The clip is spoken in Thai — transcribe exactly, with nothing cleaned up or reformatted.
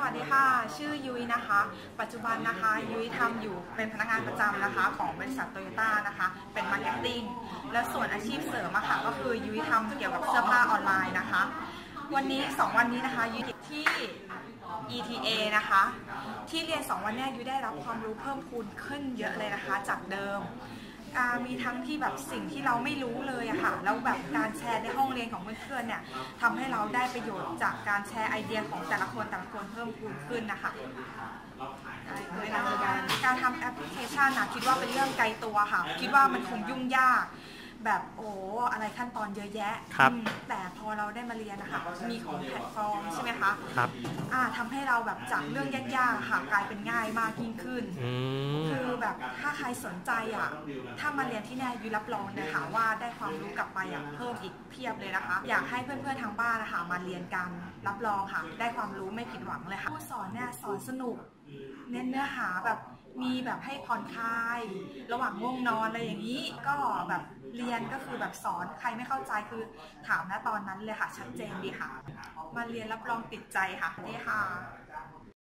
วัสดีค่ะชื่อยุ้ยนะคะปัจจุบันนะคะยุ้ยทำอยู่เป็นพนักงานประจำนะคะของบริษัทโตโยต้านะคะเป็นมาร์เก็ตติ้งแล้วส่วนอาชีพเสริมอะค่ะก็คือยุ้ยทำเกี่ยวกับเสื้อผ้าออนไลน์นะคะวันนี้สองวันนี้นะคะยุ้ยที่ อี ที เอ นะคะที่เรียนสองวันนี้ยุ้ยได้รับความรู้เพิ่มพูนขึ้นเยอะเลยนะคะจากเดิมมีทั้งที่แบบสิ่งที่เราไม่รู้เลยอะค่ะแล้วแบบการแชร์ในห้องเรียนของเพื่อนๆเนี่ยทำให้เราได้ประโยชน์จากการแชร์ไอเดียของแต่ละคนแต่ละคนเพิ่มพูนขึ้นนะคะการทำแอปพลิเคชันนะคิดว่าเป็นเรื่องไกลตัวค่ะคิดว่ามันคงยุ่งยากแบบโอ้อะไรขั้นตอนเยอะแยะแต่พอเราได้มาเรียนนะคะมีของแพลตฟอร์มใช่ไหมคะครับอ่าทำให้เราแบบจากเรื่องยากๆค่ะกลายเป็นง่ายมากยิ่งขึ้นคือแบบถ้าใครสนใจอ่ะถ้ามาเรียนที่นี่ยุ้ยรับรองเลยค่ะว่าได้ความรู้กลับไปอ่ะเพิ่มอีกเพียบเลยนะคะอยากให้เพื่อนๆทางบ้านนะคะมาเรียนกันรับรองค่ะได้ความรู้ไม่ผิดหวังเลยค่ะผู้สอนเนี่ยสอนสนุกเน้นเนื้อหาแบบมีแบบให้ผ่อนคลายระหว่างง่วงนอนอะไรอย่างนี้ก็แบบเรียนก็คือแบบสอนใครไม่เข้าใจคือถามนะตอนนั้นเลยค่ะชัดเจนดีค่ะมาเรียนรับรองติดใจค่ะนี่ค่ะ